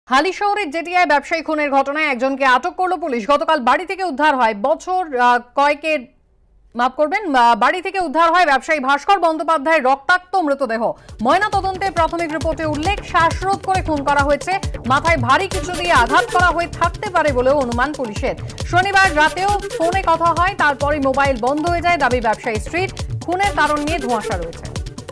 হালিশহরের জেটিয়ায় ব্যবসায়ী খুনের ঘটনায় একজনকে আটক করল পুলিশ। গতকাল বাড়ি থেকে উদ্ধার হয় বাড়ি থেকে উদ্ধার হয় ব্যবসায়ী ভাস্কর বন্দ্যোপাধ্যায়ের রক্তাক্ত মৃতদেহ। ময়না তদন্তে প্রাথমিক রিপোর্টে উল্লেখ, শ্বাসরোধ করে খুন করা হয়েছে। মাথায় ভারী কিছু দিয়ে আঘাত করা হয়ে থাকতে পারে বলেও অনুমান পুলিশের। শনিবার রাতেও ফোনে কথা হয়, তারপরে মোবাইল বন্ধ হয়ে যায় দাবি ব্যবসায়ী স্ত্রীর। খুনের কারণ নিয়ে ধোঁয়াশা রয়েছে।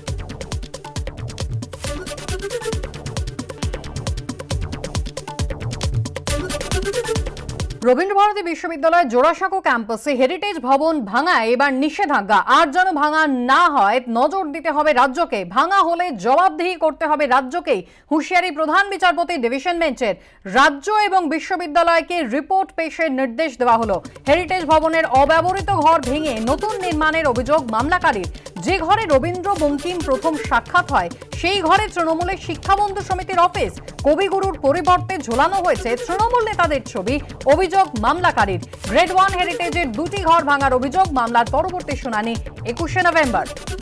রবীন্দ্রভারতী বিশ্ববিদ্যালয়ের জোড়াসাঁকো ক্যাম্পাসে হেরিটেজ ভবন ভাঙায় এবার নিষেধাজ্ঞা। আর যেন ভাঙা না হয় নজর দিতে হবে রাজ্যকে। ভাঙা হলে জবাবদিহি করতে হবে রাজ্যকেই হুঁশিয়ারি প্রধান বিচারপতি ডিভিশন বেঞ্চের। রাজ্য এবং বিশ্ববিদ্যালয়কে রিপোর্ট পেশের নির্দেশ দেওয়া হলো। হেরিটেজ ভবনের অব্যবহৃত ঘর ভেঙে নতুন নির্মাণের অভিযোগ মামলাকারীর। যে ঘরে রবীন্দ্র বঙ্কিম প্রথম সাক্ষাৎ হয় সেই ঘরে তৃণমূলের শিক্ষাবন্ধু সমিতির অফিস। কবিগুরুর পরিবর্তে ঝোলানো হয়েছে তৃণমূল নেতাদের ছবি। অভিযোগ মামলাকারীর। গ্রেড 1 হেরিটেজের দুটি ঘর ভাঙার অভিযোগ। মামলার পরবর্তী শুনানি 21শে নভেম্বর।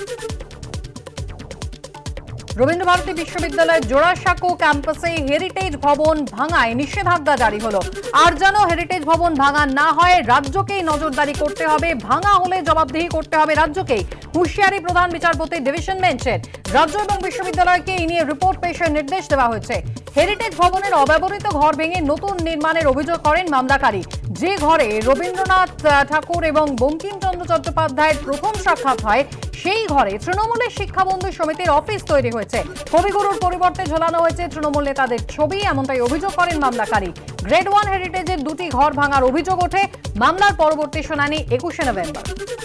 রবীন্দ্রভারতী বিশ্ববিদ্যালয়ের জোড়াসাঁকো ক্যাম্পাসে হেরিটেজ ভবন ভাঙায় নিষেধাজ্ঞা জারি হলো। আর যেন হেরিটেজ ভবন ভাঙা না হয় রাজ্যকেই নজরদারি করতে হবে। ভাঙা হলে জবাবদিহি করতে হবে রাজ্যকেই হুঁশিয়ারি প্রধান বিচারপতি ডিভিশন বেঞ্চের। রাজ্য এবং বিশ্ববিদ্যালয়কে এই নিয়ে রিপোর্ট পেশের নির্দেশ দেওয়া হয়েছে। হেরিটেজ ভবনের অব্যবহৃত ঘর ভেঙে নতুন নির্মাণের অভিযোগ করেন মামলাকারী। যে ঘরে রবীন্দ্রনাথ ঠাকুর এবং বঙ্কিমচন্দ্র চট্টোপাধ্যায়ের প্রথম সাক্ষাৎ হয় সেই ঘরে তৃণমূলের শিক্ষাবন্ধু সমিতির অফিস তৈরি হয়েছে। কবিগুরুর পরিবর্তে ঝোলানো হয়েছে তৃণমূল নেতাদের ছবি, এমনটাই অভিযোগ করেন মামলাকারী। গ্রেড 1 হেরিটেজের দুটি ঘর ভাঙার অভিযোগ ওঠে। মামলার পরবর্তী শুনানি 21শে নভেম্বর।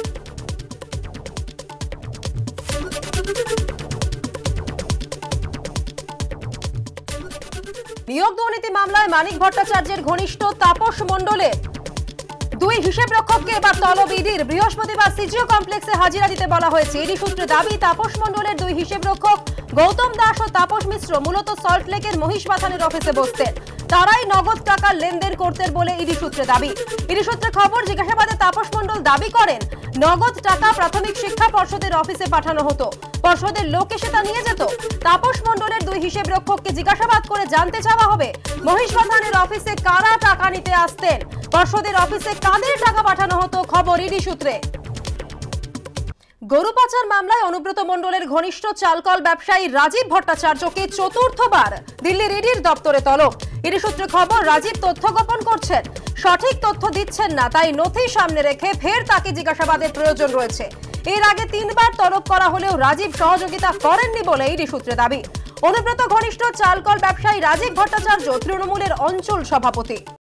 নিয়োগ দুর্নীতি মামলায় মানিক ভট্টাচার্যের ঘনিষ্ঠ তাপস মণ্ডলের দুই হিসেব রক্ষককে এবার তলব ইডির। বৃহস্পতিবার সিজিও কমপ্লেক্সে হাজিরা দিতে বলা হয়েছে। ইডি সূত্রে দাবি, তাপস মণ্ডলের দুই হিসেব রক্ষক গৌতম দাস ও তাপস মিশ্র মূলত সল্টলেকের মহিষবাথানের অফিসে বসতেন। তারাই নগদ টাকার লেনদেন করতেন বলে ইডি সূত্রে দাবি। ইডি সূত্রে খবর, জিজ্ঞাসাবাদে তাপস মণ্ডল দাবি করেন নগদ টাকা প্রাথমিক শিক্ষা পর্ষদের অফিসে পাঠানো হতো। পর্ষদের লোক এসে তা নিয়ে যেত। তাপস মণ্ডলের দুই হিসেব রক্ষককে জিজ্ঞাসাবাদ করে জানতে চাওয়া হবে মহিষবাথানের অফিসে কারা টাকা নিতে আসতেন, পর্ষদের অফিসে কাদের টাকা পাঠানো হতো। খবর ইডি সূত্রে। গরু পাচার মামলায় অনুব্রত মণ্ডলের ঘনিষ্ঠ চালকল ব্যবসায়ী রাজীব ভট্টাচার্যকে চতুর্থবার দিল্লির ইডির দপ্তরে তলব। ইডি সূত্রে খবর, রাজীব তথ্য গোপন করছেন, সঠিক তথ্য দিচ্ছেন না, তাই নথি সামনে রেখে ফের তাকে জিজ্ঞাসাবাদের প্রয়োজন রয়েছে। এর আগে 3 বার তলব করা হলেও রাজীব সহযোগিতা করেননি বলে ইডি সূত্রে দাবি। অনুব্রত ঘনিষ্ঠ চালকল ব্যবসায়ী রাজীব ভট্টাচার্য তৃণমূলের অঞ্চল সভাপতি।